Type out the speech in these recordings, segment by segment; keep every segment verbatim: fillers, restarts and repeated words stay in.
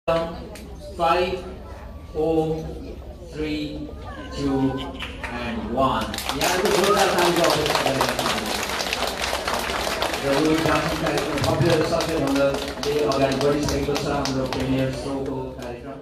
Five, four, three, two, and one. यहाँको जोरदार तालीको अपेक्षा गरेका छौँ। र यो डान्सिङ कार्यक्रम भव्य र सबैभन्दा धेरै अगाडि बढिसकेको छ हाम्रो प्रिमियर सोको कार्यक्रम।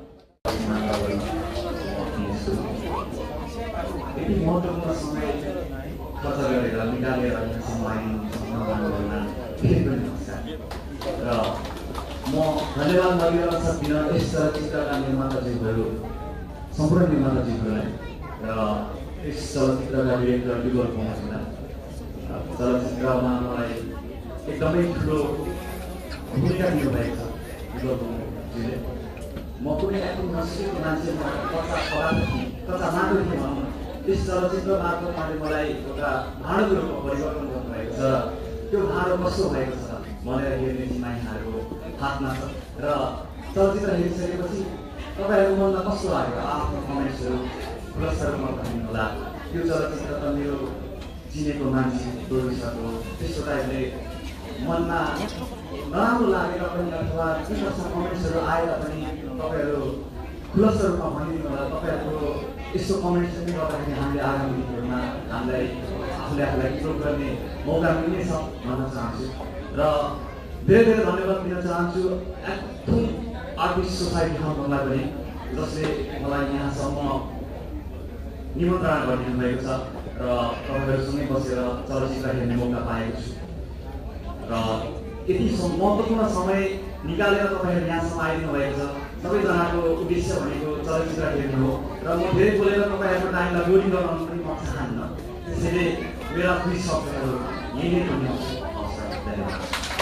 यति महत्त्वपूर्ण समय खर्च गरेर निकालेर यहाँसम्म आइदिनु सम्मानना फेरि पनि नमस्कार। र म धन्यवाद नदिन सक्दिनँ यस चलचित्रका निर्माताज्यूहरू सम्पूर्ण निर्माताज्यूहरूलाई र यस चलचित्रका डिरेक्टर विगल कुमारलाई। चलचित्रमा मलाई एकदमै ठुलो भूमिका दिनुभएको छ विगल कुमारज्यूले। म कुनै एक्टिङ नसिकेको मान्छे म कच्चा पढाएको थिएँ, कच्चा माटो थिएँ भनौँ न। यस चलचित्र मार्फत उहाँले मलाई एउटा भाँडोको रूपमा परिवर्तन गर्नुभएको छ। त्यो भाँडो कस्तो भएको छ भनेर हेर्ने माइहाहरू हातमा छ। र चलचित्र हेरिसकेपछि तपाईँहरूको मनमा कस्तो लाग्यो आफ्नो कमेन्ट्सहरू पुरस्कारमा भनिदिनुहोला। यो चलचित्र त मेरो चिनेको मान्छे प्रोड्युसर हो, त्यस्तो टाइपले मनमा नराम्रो लागेर पनि अथवा के कस्ता कमेन्ट्सहरू आएर पनि तपाईँहरू खुलस्त रूपमा भनिदिनु होला। तपाईँहरूको यस्तो कमेन्ट्सले गर्दाखेरि हामीले आगामी दिनहरूमा हामीलाई आफूले आफूलाई इम्प्रुभ गर्ने मौका मिल्नेछ भन्न चाहन्छु। र धेरै धेरै धन्यवाद दिन चाहन्छु एथुम आर्टिस्ट सोसाइटी हङकङलाई पनि, जसले मलाई यहाँसम्म निमन्त्रणा गरिदिनु भएको छ र तपाईँहरूसँगै बसेर चलचित्र हेर्ने मौका पाएको छु। र यति महत्त्वपूर्ण समय निकालेर तपाईँहरू यहाँसम्म आइदिनु भएको छ। सबैजनाको उद्देश्य भनेको चलचित्र हेर्नु हो र म धेरै बोलेर तपाईँहरूको टाइमलाई बोरिङ गराउनु पनि म चाहन्न। त्यसैले मेरा दुई शब्दहरू यही नै भन्ने धन्यवाद।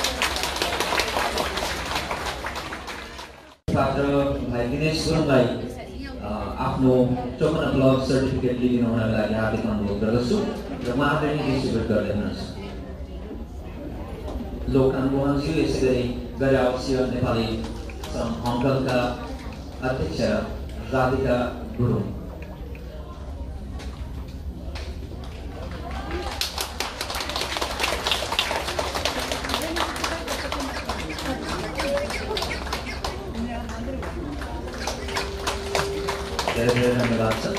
पात्र भाइ दिनेश गुरुङलाई आफ्नो चौपन्न ब्लक सर्टिफिकेट लिइदिनु हुनको लागि हार्दिक अनुरोध गर्दछु र उहाँले नै डिस्ट्रिब्युट गर्दै हुनुहुन्छ। लोकन मोहनज्यू यसै गरी गैर आवासीय नेपाली सङ्घ हङकङका अध्यक्ष राधिका गुरुङ। धेरै धेरै धन्यवाद छ।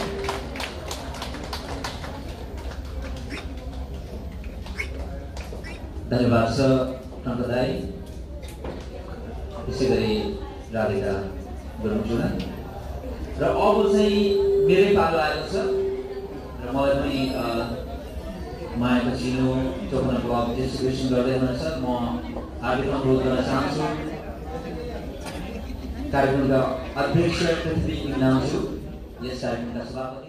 धन्यवाद छ टङ्कदाई, त्यसै गरी राधिका गुरुङज्यूलाई। र अब चाहिँ मेरै पालो आएको छ र मलाई पनि मायाको चिनो चौपन्न ब्लक डिस्ट्रिब्युसन गर्दै हुनुहुन्छ। म हार्दिक अनुरोध गर्न चाहन्छु कार्यक्रमका अध्यक्ष पृथ्वी इनामज्यू, यस कार्यक्रमका सभापति।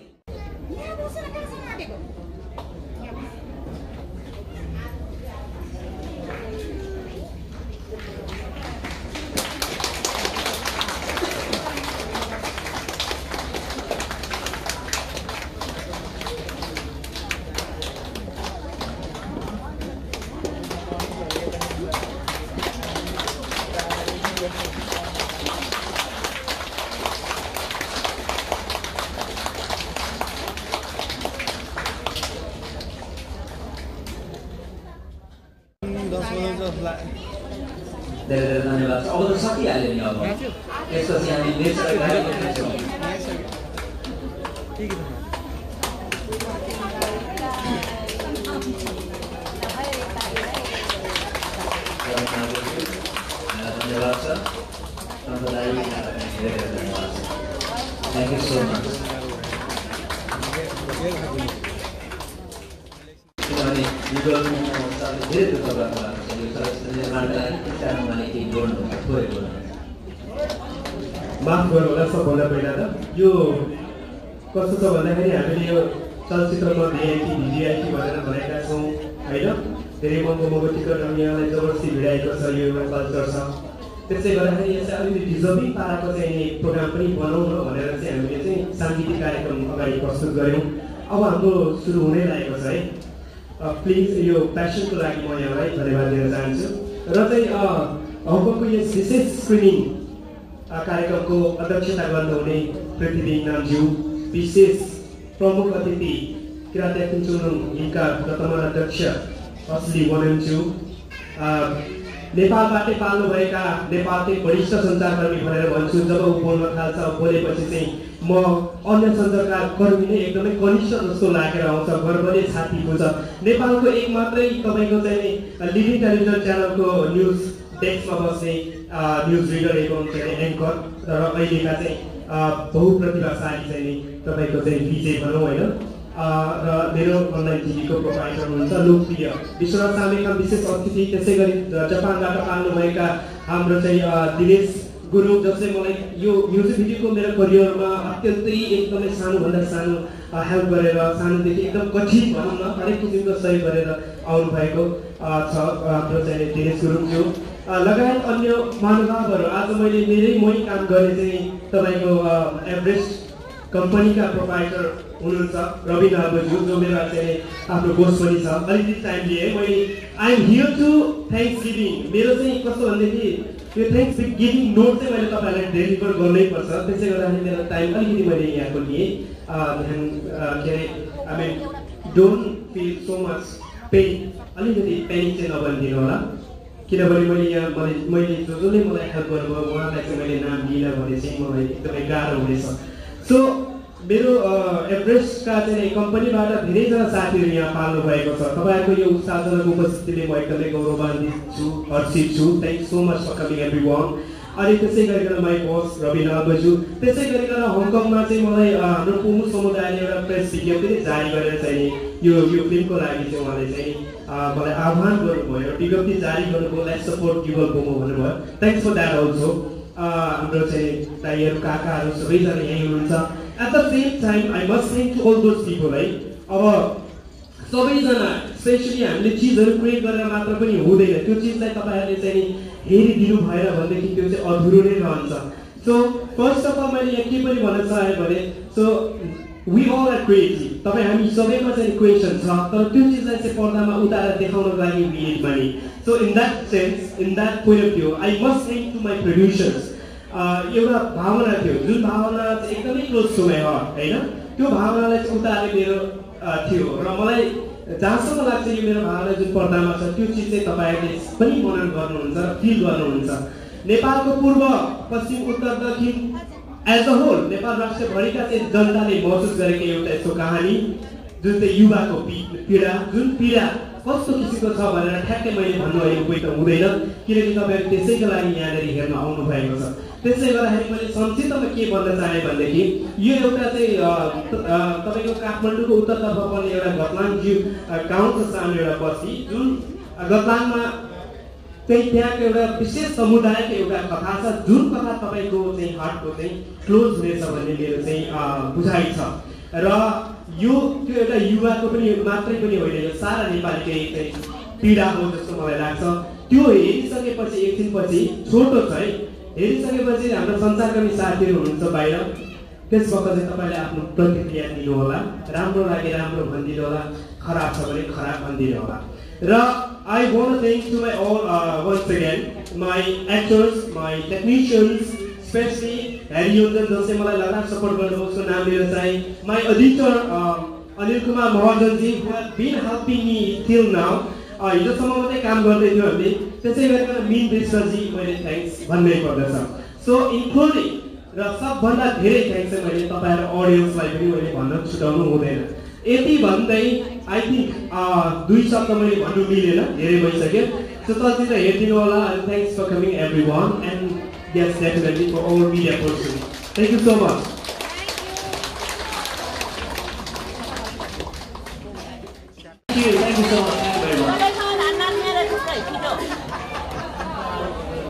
धेरै धेरै धन्यवाद छ। अब त सकिहाल्यो नि, अब यसपछि हामी नेक्स्ट गर्छौँ। धन्यवाद छ टङ्कदाई, धेरै धेरै धन्यवाद छ। Thank you so much. किनभने विगत धेरै दुःख गर्नु भएको छ यो चलचित्र निर्माणका लागि, त्यस कारण उहाँले केही गर्नु थोरै गर्नु। माफ गर्नु होला। सबभन्दा पहिला त यो कस्तो छ भन्दाखेरि हामीले यो चलचित्रमा भिआइपी भिजिआइपी भनेर भनेका छौँ होइन। धेरै महँगो महँगो टिकट यहाँलाई जबरजस्ती भिडाएको छ, यो एउटा कल्चर छ। त्यसै गर्दाखेरि यसलाई अलिकति डिजर्भिङ पाराको चाहिँ प्रोग्राम पनि बनाउँ न भनेर चाहिँ हामीले चाहिँ साङ्गीतिक कार्यक्रम अगाडि प्रस्तुत गऱ्यौँ। अब हाम्रो सुरु हुनै लागेको छ है। प्लिज यो प्यासनको लागि म यहाँलाई धन्यवाद दिन चाहन्छु। र चाहिँ हङकङको यो विशेष स्क्रिनिङ कार्यक्रमको अध्यक्षता गर्नुहुने पृथ्वी इनामज्यू, विशेष प्रमुख अतिथि किराँत याकुङ चुनुङ हिलका वर्तमान अध्यक्ष असली वनमज्यू, नेपालबाटै पाल्नुभएका नेपालकै वरिष्ठ सञ्चारकर्मी भनेर भन्छु। जब ऊ बोल्न थाल्छ बोलेपछि चाहिँ म अन्य सञ्चारकर्मी नै एकदमै कनिष्ठ जस्तो लागेर आउँछ, गर्वले छाती बुझ्छ। नेपालको एक मात्रै तपाईँको चाहिँ लिभिङ टेलिभिजन च्यानलको न्युज डेस्कमा बस्ने न्युज रिडर एवं चाहिँ एङ्कर र अहिलेका चाहिँ बहुप्रतिभाशाली चाहिँ तपाईँको चाहिँ विजय भनौँ होइन, र मेरो अनलाइन टिभीको प्रोभाइडर हुनुहुन्छ लोकप्रिय विश्वनाथ सामेका विशेष अतिथि, त्यसै गरी जापानबाट आउनुभएका हाम्रो चाहिँ दिनेश गुरुङ, जसले मलाई यो म्युजिक भिडियोको मेरो करियरमा अत्यन्तै एकदमै सानोभन्दा सानो हेल्प गरेर, सानोदेखि एकदम कठिन भनौँ न हरेक किसिमको सहयोग गरेर आउनुभएको छ हाम्रो चाहिँ दिनेश गुरुङज्यू लगायत अन्य महानुभावहरू। आज मैले मेरै मै काम गर्ने चाहिँ तपाईँको एभरेस्ट कम्पनीका प्रोभाइडर हुनुहुन्छ रवि नार्बज्यू, जो मेरो चाहिँ आफ्नो बोस पनि छ। अलिकति टाइम लिएँ मैले। I am here to thanks giving. मेरो चाहिँ कस्तो भनेदेखि यो थ्याङ्क्स गिभिङ नोट चाहिँ मैले तपाईँहरूलाई डेलिभर गर्नै पर्छ, त्यसै गर्दाखेरि मेरो टाइम अलिकति मैले यहाँको लिएँ। ध्यान के अरे I mean don't feel so much pain, अलिकति पेनिक चाहिँ नबनिदिनु होला, किनभने मैले यहाँ मैले मैले जो जसले मलाई हेल्प गर्नुभयो उहाँलाई चाहिँ मैले नाम लिएर भने चाहिँ मलाई एकदमै गाह्रो हुनेछ। सो मेरो एभरेस्टका चाहिँ कम्पनीबाट धेरैजना साथीहरू यहाँ पाल्नु भएको छ। तपाईँहरूको यो उत्साहजनक उपस्थितिले म एकदमै गौरवान्वित छु, हर्षित छु। Thank so much for coming everyone. अनि त्यसै गरिकन माई बस रवि नार्बज्यू, त्यसै गरिकन हङकङमा चाहिँ मलाई हाम्रो पुमु समुदायले एउटा प्रेस विज्ञप्ति जारी गरेर चाहिँ यो यो फिल्मको लागि चाहिँ उहाँले चाहिँ मलाई आह्वान गर्नुभयो, विज्ञप्ति जारी गर्नुभयो, लेट्स सपोर्ट युगल पुमु भन्नुभयो। Thanks for that also. हाम्रो चाहिँ दाइहरू काकाहरू सबैजना यहीँ हुनुहुन्छ। At the same time I must thank to all those people है। अब सबैजना स्पेसली हामीले चिजहरू क्रिएट गरेर मात्र पनि हुँदैन, त्यो चिजलाई तपाईँहरूले चाहिँ हेरिदिनु भएर भनेदेखि त्यो चाहिँ अधुरो नै रहन्छ। सो फर्स्ट अफ अल मैले यहाँ के पनि भन्न चाहेँ भने so we all are creative. तपाईँ हामी सबैमा चाहिँ क्रिएसन छ, तर त्यो चिजलाई चाहिँ पर्दामा उतारेर देखाउनको लागि we need money. So in that sense, in that point of view I must thank to my producers. एउटा भावना थियो जुन भावना चाहिँ एकदमै क्लोज टु माई हार्ट होइन, त्यो भावनालाई चाहिँ उतारे मेरो थियो र मलाई जहाँसम्म लाग्छ यो मेरो भावना जुन पर्दामा छ त्यो चिज चाहिँ तपाईँहरूले पनि मनन गर्नुहुन्छ र फिल गर्नुहुन्छ। नेपालको पूर्व पश्चिम उत्तर दक्षिण एज अ होल नेपाल राष्ट्रभरिका चाहिँ जनताले महसुस गरेको एउटा यस्तो कहानी जुन चाहिँ युवाको पीडा, जुन पीडा कस्तो किसिमको छ भनेर ठ्याक्कै मैले भन्नु अहिले कोही त हुँदैन, किनकि तपाईँहरू त्यसैको लागि यहाँनिर हेर्न आउनु भएको छ। त्यसै गर्दाखेरि मैले संक्षिप्तमा के भन्न चाहेँ भनेदेखि यो एउटा चाहिँ तपाईँको काठमाडौँको उत्तरतर्फ पर्ने एउटा गतलाङ जिउ गाउँ छ, सानो एउटा बस्ती, जुन गतलाङमा चाहिँ त्यहाँको एउटा विशेष समुदायको एउटा कथा छ, जुन कथा तपाईँको चाहिँ हार्टको चाहिँ क्लोज हुनेछ भन्ने मेरो चाहिँ बुझाइ छ। र यो त्यो एउटा युवाको पनि मात्रै पनि होइन, यो सारा नेपालीकै चाहिँ पीडा हो जस्तो मलाई लाग्छ। त्यो हेरिसकेपछि एकछिनपछि छोटो छ है, हेरिसकेपछि हाम्रो सञ्चारकर्मी साथीहरू हुनुहुन्छ बाहिर, त्यसबाट चाहिँ तपाईँले आफ्नो प्रतिक्रिया दिनु होला, राम्रो लागे राम्रो भनिदिनु होला, खराब छ भने खराब भनिदिनु होला। र I want to thank to my all once again my actors, my technicians, specially हेरी योजन जसले मलाई लगातार सपोर्ट गर्नुभयो, उसको नाम लिएर चाहिँ माई एडिटर अनिल कुमार महाजनजी who have been helping me till now. हिजोसम्म मात्रै काम गर्दै थियो हामीले, त्यसै गरिकन मिन विश्वजी मैले थ्याङ्क्स भन्नै पर्दछ। सो इन्क्लुडिङ र सबभन्दा धेरै थ्याङ्क्स चाहिँ मैले तपाईँहरू अडियन्सलाई पनि मैले भन्न छुटाउनु हुँदैन। यति भन्दै आई थिङ्क दुई शब्द मैले भन्नु मिलेन, धेरै भइसक्यो। सो चलचित्र हेरिदिनु होला। Thanks for coming everyone and yes, definitely for all media persons. Thank you so much. Thank you, thank you so much.